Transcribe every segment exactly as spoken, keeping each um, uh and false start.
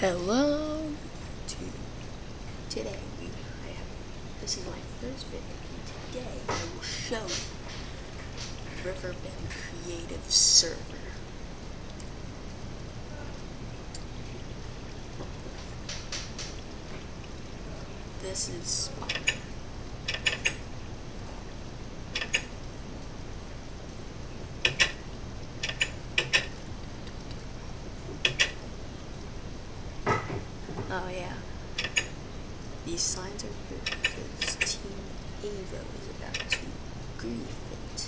Hello to today we I have this is my first video and today I will show you Riverbend Creative Server. This is Oh yeah, these signs are good because Team Avo is about to grief it.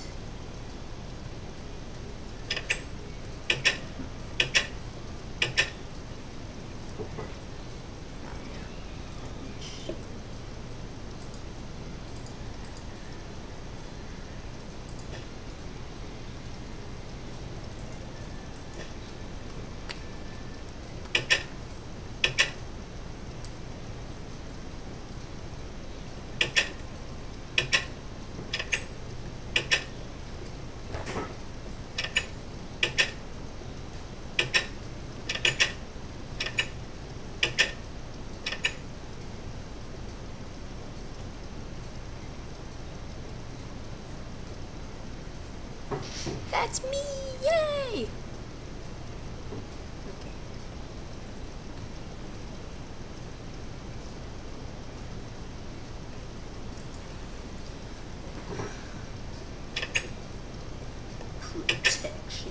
That's me! Yay! Okay. Protection.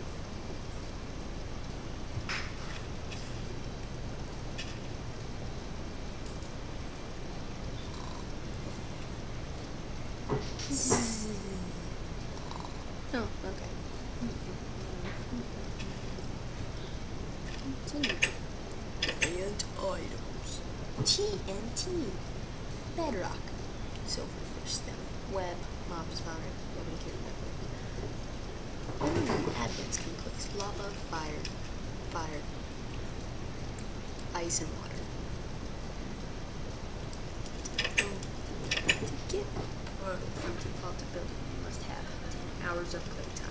Zzz. Oh, okay. Continue. And items. T N T. Bedrock. Silver fish stem. Web. Mob spawner. Nobody cares about that. Only admins can place lava, fire, fire, ice, and water. To get pro from default ability, you must have ten hours of playtime.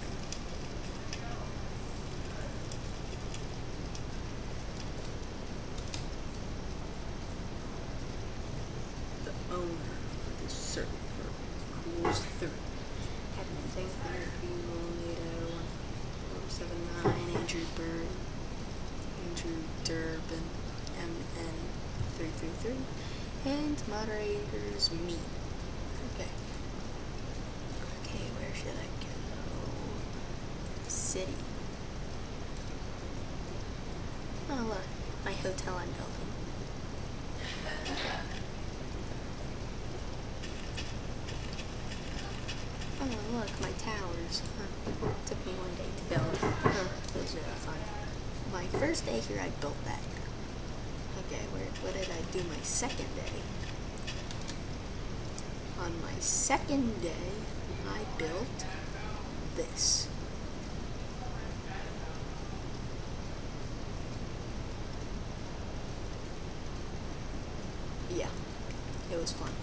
The owner of this server cools through. Admins include Nato one four seven nine, Andrew Bird, Andrew Durbin, M N three three three, and moderators me. Okay. Okay, where should I go? City. Oh look, my hotel I'm building. Oh look, my towers. Huh. Took me one day to build. Huh. It was really fun. My first day here I built that. Okay, where what did I do my second day? On my second day, I built this. Yeah, it was fun.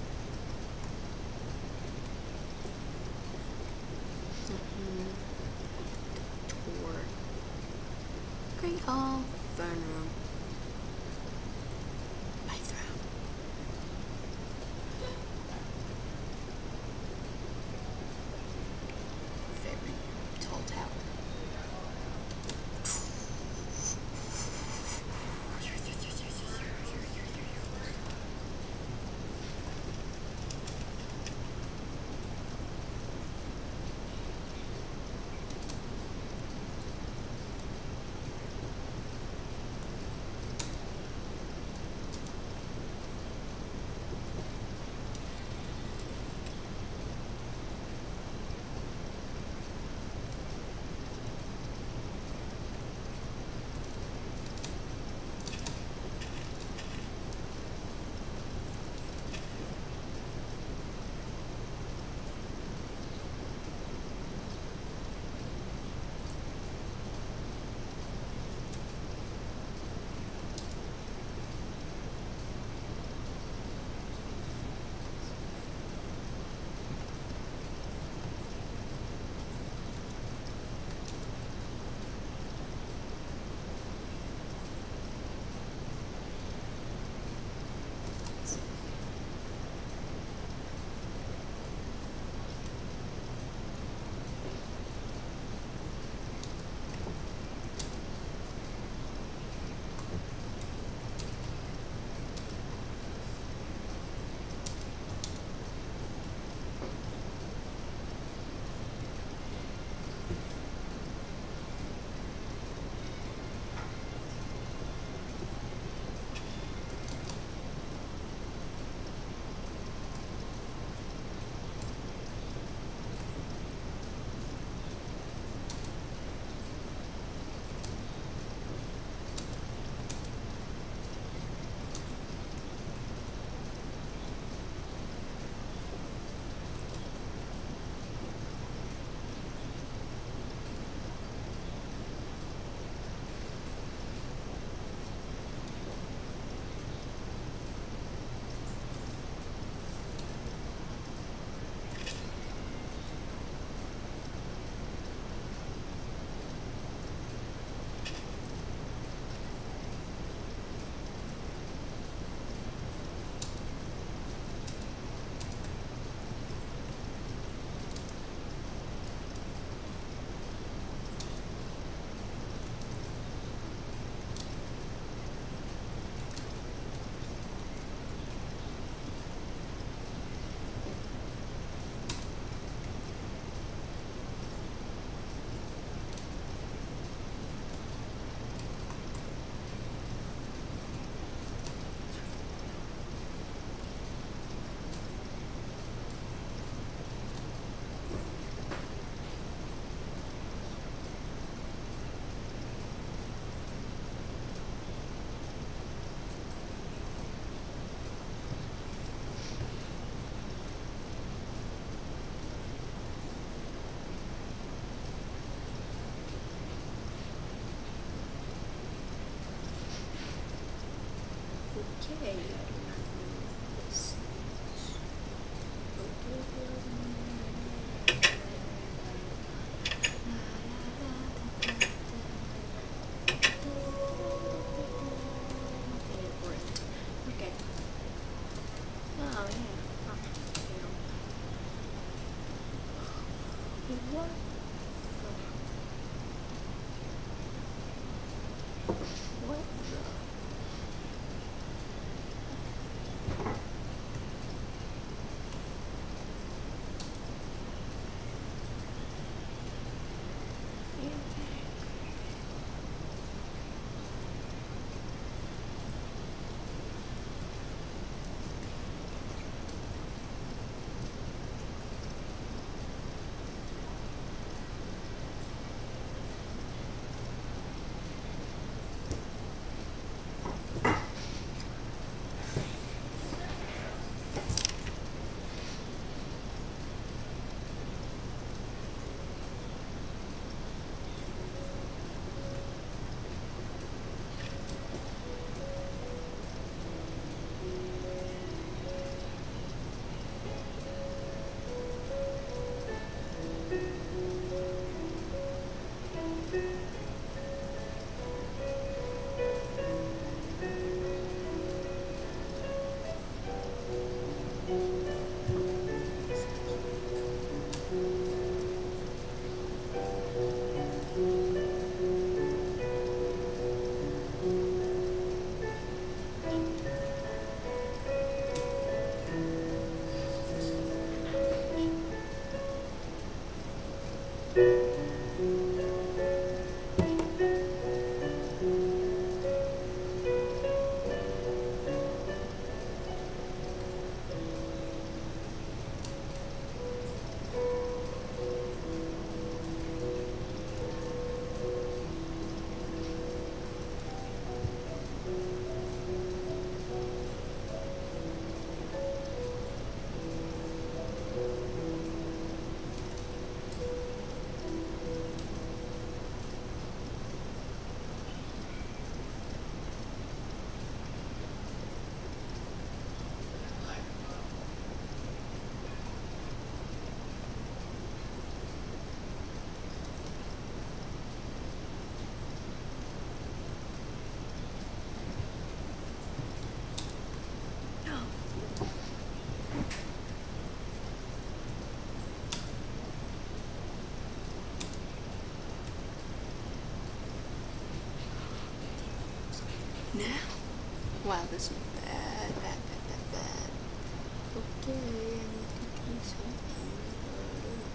Mm-hmm. Tour. Great hall, fun room. Okay, I do not know this. Nothing important. Okay. Oh yeah. Huh. What? What the? Now? Wow, this is bad, bad, bad, bad, bad. Okay, I need to do something about it.